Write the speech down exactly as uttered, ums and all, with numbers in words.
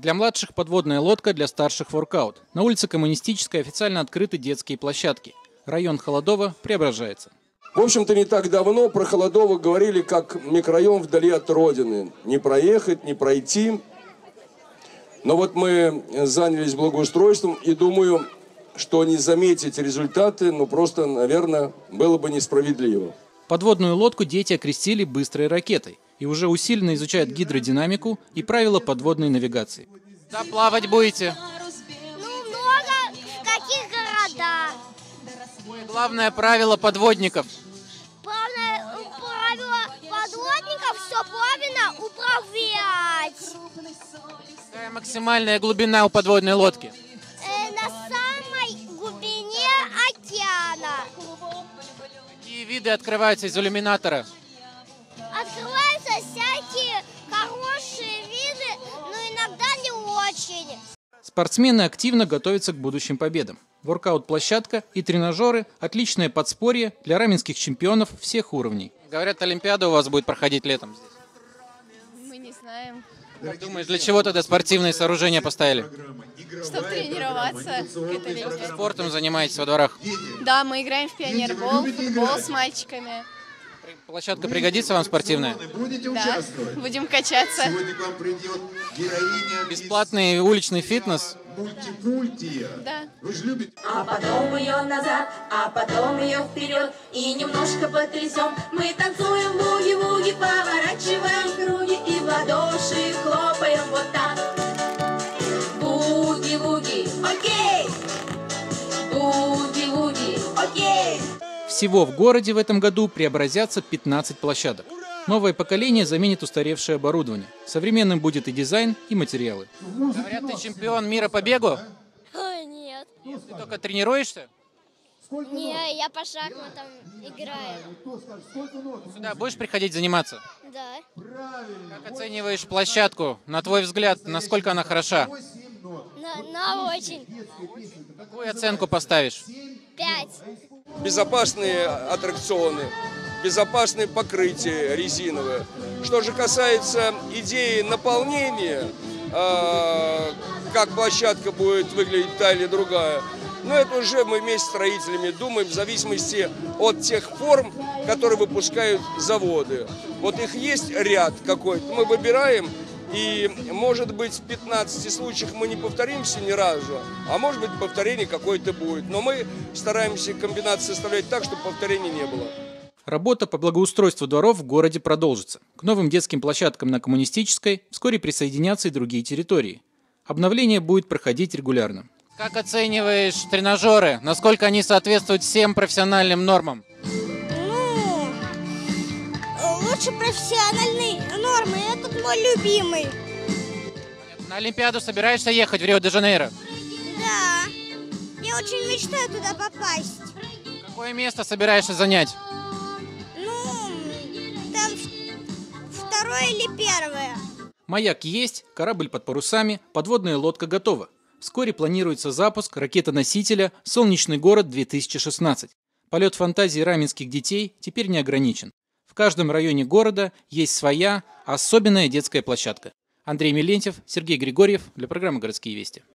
Для младших подводная лодка, для старших воркаут. На улице Коммунистической официально открыты детские площадки. Район Холодово преображается. В общем-то, не так давно про Холодово говорили как микрорайон вдали от родины. Не проехать, не пройти. Но вот мы занялись благоустройством и думаю, что не заметить результаты, ну просто, наверное, было бы несправедливо. Подводную лодку дети окрестили быстрой ракетой и уже усиленно изучают гидродинамику и правила подводной навигации. Да, плавать будете? Ну, много. В каких городах? Главное правило подводников. Главное правило подводников, все правильно управлять. Какая максимальная глубина у подводной лодки? Э, на самой глубине океана. Какие виды открываются из иллюминатора? Открываются всякие хорошие виды, но иногда не очень. Спортсмены активно готовятся к будущим победам. Воркаут-площадка и тренажеры – отличное подспорье для раменских чемпионов всех уровней. Говорят, Олимпиада у вас будет проходить летом здесь. Мы не знаем. Как думаешь, для чего тогда спортивные сооружения поставили? Чтобы тренироваться к этой лету. Спортом занимаетесь во дворах? Да, мы играем в пионербол, футбол с мальчиками. Площадка пригодится вам спортивная? Да, будем качаться. Бесплатный уличный фитнес? Да. А потом ее назад, а потом ее вперед. И немножко потрясем. Мы танцуем буги-вуги, поворачиваем круги и в ладоши хлопаем вот так. Буги-вуги, окей! Буги-вуги, окей! Всего в городе в этом году преобразятся пятнадцать площадок. Новое поколение заменит устаревшее оборудование. Современным будет и дизайн, и материалы. Говорят, ты чемпион мира по бегу? Нет. Ты только тренируешься? Не, я по шахматам играю. Сюда будешь приходить заниматься? Да. Как оцениваешь площадку? На твой взгляд, насколько она хороша? На, на очень. Какую оценку поставишь? Пять. Безопасные аттракционы, безопасные покрытия резиновые. Что же касается идеи наполнения, э, как площадка будет выглядеть та или другая, но это уже мы вместе с строителями думаем в зависимости от тех форм, которые выпускают заводы. Вот их есть ряд какой-то, мы выбираем, и может быть в пятнадцати случаях мы не повторимся ни разу, а может быть повторение какое-то будет. Но мы стараемся комбинации составлять так, чтобы повторений не было. Работа по благоустройству дворов в городе продолжится. К новым детским площадкам на Коммунистической вскоре присоединятся и другие территории. Обновление будет проходить регулярно. Как оцениваешь тренажеры? Насколько они соответствуют всем профессиональным нормам? Ну, лучше профессиональные нормы. Этот мой любимый. На Олимпиаду собираешься ехать в Рио-де-Жанейро? Да. Я очень мечтаю туда попасть. Какое место собираешься занять? Ну, там второе или первое. Маяк есть, корабль под парусами, подводная лодка готова. Вскоре планируется запуск ракетоносителя «Солнечный город-две тысячи шестнадцать». Полет фантазии раменских детей теперь не ограничен. В каждом районе города есть своя особенная детская площадка. Андрей Милентьев, Сергей Григорьев для программы «Городские вести».